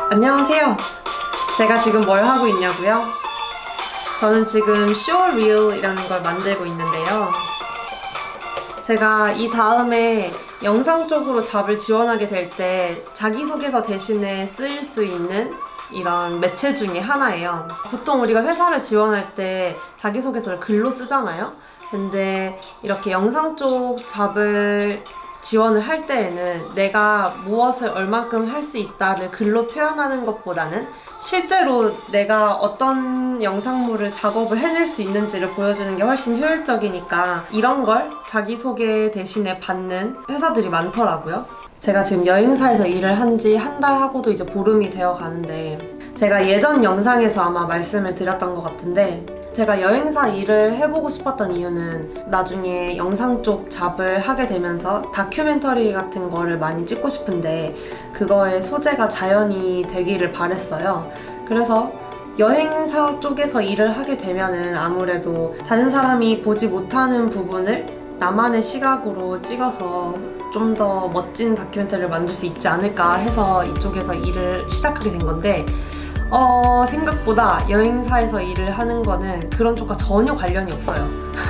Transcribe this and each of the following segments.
안녕하세요. 제가 지금 뭘 하고 있냐고요? 저는 지금 쇼리일이라는 걸 만들고 있는데요. 제가 이 다음에 영상 쪽으로 잡을 지원하게 될 때 자기소개서 대신에 쓰일 수 있는 이런 매체 중에 하나예요. 보통 우리가 회사를 지원할 때 자기소개서를 글로 쓰잖아요. 근데 이렇게 영상 쪽 잡을 지원을 할 때에는 내가 무엇을 얼만큼 할 수 있다를 글로 표현하는 것보다는 실제로 내가 어떤 영상물을 작업을 해낼 수 있는지를 보여주는 게 훨씬 효율적이니까 이런 걸 자기소개 대신에 받는 회사들이 많더라고요. 제가 지금 여행사에서 일을 한 지 한 달 하고도 이제 보름이 되어 가는데, 제가 예전 영상에서 아마 말씀을 드렸던 것 같은데, 제가 여행사 일을 해보고 싶었던 이유는 나중에 영상 쪽 잡을 하게 되면서 다큐멘터리 같은 거를 많이 찍고 싶은데 그거의 소재가 자연이 되기를 바랬어요. 그래서 여행사 쪽에서 일을 하게 되면은 아무래도 다른 사람이 보지 못하는 부분을 나만의 시각으로 찍어서 좀 더 멋진 다큐멘터리를 만들 수 있지 않을까 해서 이쪽에서 일을 시작하게 된 건데, 생각보다 여행사에서 일을 하는 거는 그런 쪽과 전혀 관련이 없어요.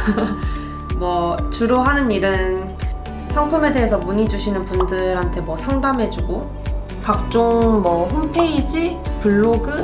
주로 하는 일은 상품에 대해서 문의 주시는 분들한테 상담해주고, 각종 홈페이지, 블로그,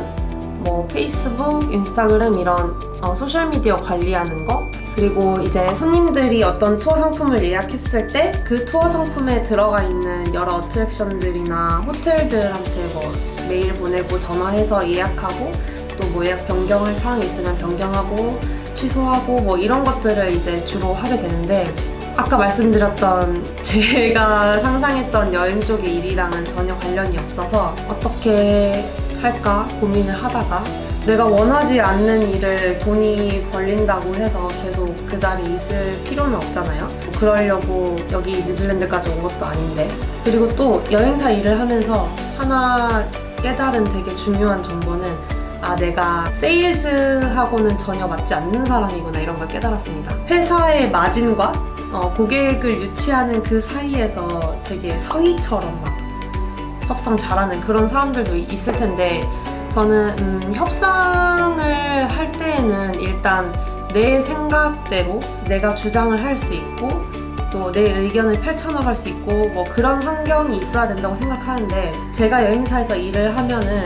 페이스북, 인스타그램 이런 소셜미디어 관리하는 거, 그리고 이제 손님들이 어떤 투어 상품을 예약했을 때 그 투어 상품에 들어가 있는 여러 어트랙션들이나 호텔들한테 메일 보내고 전화해서 예약하고, 또 예약 변경할 사항이 있으면 변경하고 취소하고 이런 것들을 이제 주로 하게 되는데, 아까 말씀드렸던 제가 상상했던 여행 쪽의 일이랑은 전혀 관련이 없어서 어떻게 할까 고민을 하다가, 내가 원하지 않는 일을 돈이 벌린다고 해서 계속 그 자리에 있을 필요는 없잖아요. 그러려고 여기 뉴질랜드까지 온 것도 아닌데. 그리고 또 여행사 일을 하면서 하나 깨달은 되게 중요한 정보는, 내가 세일즈하고는 전혀 맞지 않는 사람이구나, 이런 걸 깨달았습니다. 회사의 마진과 고객을 유치하는 그 사이에서 되게 서희처럼 협상 잘하는 그런 사람들도 있을 텐데, 저는 협상을 할 때에는 일단 내 생각대로 내가 주장을 할 수 있고 또 내 의견을 펼쳐나갈 수 있고 그런 환경이 있어야 된다고 생각하는데, 제가 여행사에서 일을 하면은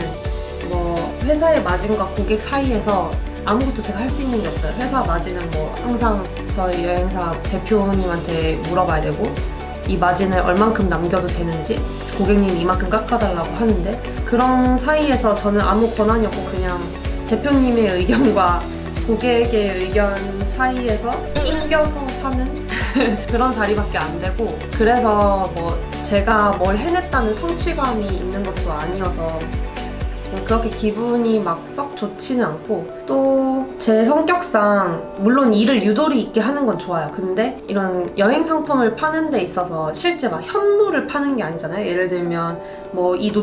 회사의 마진과 고객 사이에서 아무것도 제가 할 수 있는 게 없어요. 회사 마진은 항상 저희 여행사 대표님한테 물어봐야 되고, 이 마진을 얼만큼 남겨도 되는지 고객님이 이만큼 깎아달라고 하는데, 그런 사이에서 저는 아무 권한이 없고 그냥 대표님의 의견과 고객의 의견 사이에서 낑겨서 사는 그런 자리밖에 안 되고, 그래서 제가 뭘 해냈다는 성취감이 있는 것도 아니어서 그렇게 기분이 썩 좋지는 않고, 또 제 성격상 물론 일을 유도리 있게 하는 건 좋아요. 근데 이런 여행 상품을 파는 데 있어서 실제 현물을 파는 게 아니잖아요. 예를 들면 이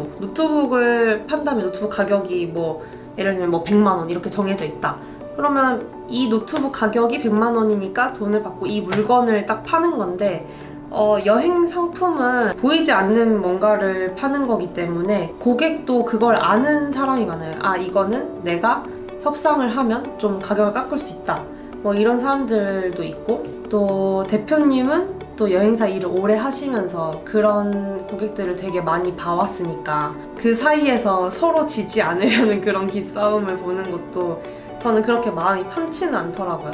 노트북을 판다면 노트북 가격이 예를 들면 100만 원 이렇게 정해져 있다. 그러면 이 노트북 가격이 100만 원이니까 돈을 받고 이 물건을 딱 파는 건데, 여행 상품은 보이지 않는 뭔가를 파는 거기 때문에 고객도 그걸 아는 사람이 많아요. 이거는 내가 협상을 하면 좀 가격을 깎을 수 있다. 이런 사람들도 있고, 또 대표님은 또 여행사 일을 오래 하시면서 그런 고객들을 되게 많이 봐왔으니까 그 사이에서 서로 지지 않으려는 그런 기싸움을 보는 것도 저는 그렇게 마음이 편치는 않더라고요.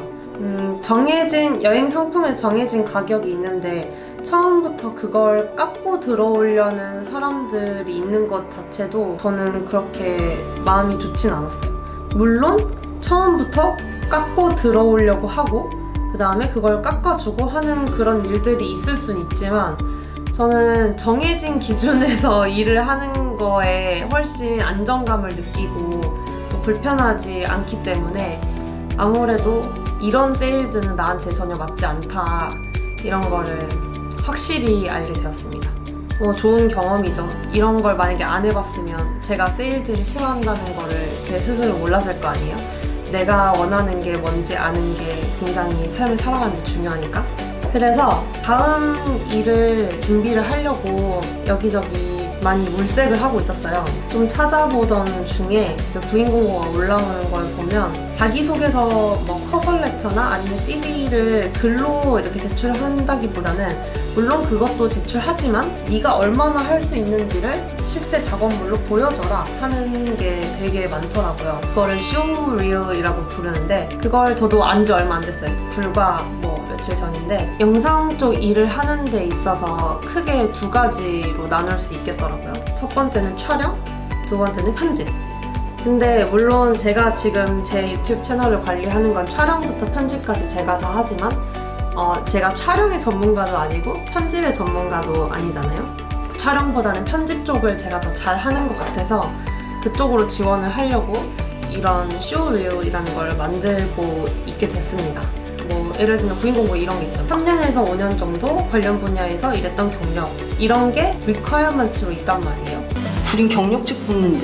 여행 상품에 정해진 가격이 있는데 처음부터 그걸 깎고 들어오려는 사람들이 있는 것 자체도 저는 그렇게 마음이 좋진 않았어요. 물론 처음부터 깎고 들어오려고 하고 그 다음에 그걸 깎아주고 하는 그런 일들이 있을 순 있지만, 저는 정해진 기준에서 일을 하는 거에 훨씬 안정감을 느끼고 또 불편하지 않기 때문에 아무래도 이런 세일즈는 나한테 전혀 맞지 않다, 이런 거를 확실히 알게 되었습니다. 좋은 경험이죠. 이런 걸 만약에 안 해봤으면 제가 세일즈를 싫어한다는 거를 제 스스로 몰랐을 거 아니에요? 내가 원하는 게 뭔지 아는 게 굉장히 삶을 살아가는 데 중요하니까. 그래서 다음 일을 준비를 하려고 여기저기 많이 물색을 하고 있었어요. 좀 찾아보던 중에 구인공고가 올라오는 걸 보면 자기소개서 뭐 커버레터나 아니면 CV를 글로 이렇게 제출한다기보다는 물론 그것도 제출하지만 네가 얼마나 할 수 있는지를 실제 작업물로 보여줘라 하는 게 되게 많더라고요. 그거를 쇼리얼이라고 부르는데 그걸 저도 안 지 얼마 안 됐어요. 불과 뭐 며칠 전인데 영상 쪽 일을 하는 데 있어서 크게 두 가지로 나눌 수 있겠더라고요. 첫 번째는 촬영, 두 번째는 편집. 근데 물론 제가 지금 제 유튜브 채널을 관리하는 건 촬영부터 편집까지 제가 다 하지만 제가 촬영의 전문가도 아니고 편집의 전문가도 아니잖아요. 촬영보다는 편집 쪽을 제가 더 잘하는 것 같아서 그쪽으로 지원을 하려고 이런 쇼리얼이라는 걸 만들고 있게 됐습니다. 뭐 예를 들면 구인공고 이런 게 있어요. 3년에서 5년 정도 관련 분야에서 일했던 경력 이런 게 리퀘어먼트로 있단 말이에요. 우린 경력직 뽑는데.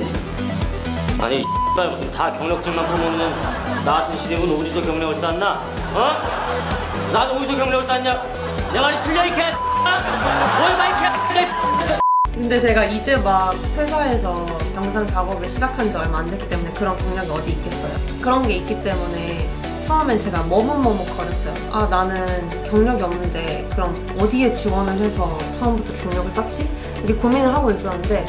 아니 무슨 다 경력직만 보면은 나 같은 시대분 어디서 경력을 땄나? 어? 나도 어디서 경력을 땄냐? 내 말이 틀려 이 개! 얼마 이 개! 근데 제가 이제 막 퇴사해서 영상 작업을 시작한 지 얼마 안 됐기 때문에 그런 경력이 어디 있겠어요. 그런 게 있기 때문에 처음엔 제가 머뭇머뭇거렸어요. 아 나는 경력이 없는데 그럼 어디에 지원을 해서 처음부터 경력을 쌓지? 이렇게 고민을 하고 있었는데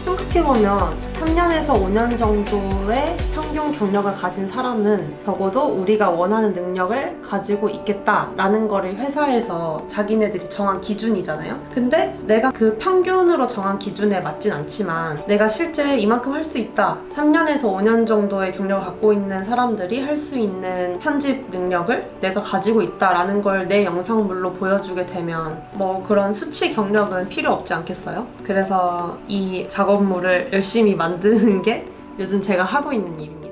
생각해보면 3년에서 5년 정도의 평균 경력을 가진 사람은 적어도 우리가 원하는 능력을 가지고 있겠다라는 거를 회사에서 자기네들이 정한 기준이잖아요. 근데 내가 그 평균으로 정한 기준에 맞진 않지만 내가 실제 이만큼 할 수 있다. 3년에서 5년 정도의 경력을 갖고 있는 사람들이 할 수 있는 편집 능력을 내가 가지고 있다라는 걸 내 영상물로 보여주게 되면 뭐 그런 수치 경력은 필요 없지 않겠어요? 그래서 이 작업물을 열심히 만드는 게 요즘 제가 하고 있는 일입니다.